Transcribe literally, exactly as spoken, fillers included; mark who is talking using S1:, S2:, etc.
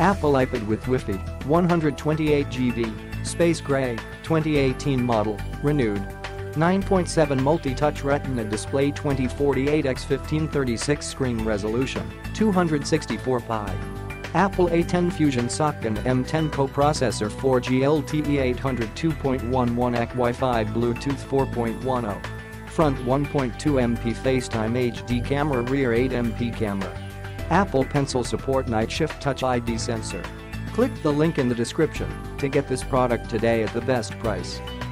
S1: Apple iPad with Wi-Fi, one hundred twenty-eight gigabytes, Space Gray, twenty eighteen model, renewed. nine point seven multi-touch Retina display, twenty forty-eight by fifteen thirty-six screen resolution, two hundred sixty-four pi. Apple A ten Fusion socket and M ten Coprocessor, four G L T E eight oh two point one one Ac Wi-Fi Bluetooth four point ten. Front one point two megapixel FaceTime H D camera, rear eight megapixel camera. Apple Pencil support night shift touch I D sensor. Click the link in the description to get this product today at the best price.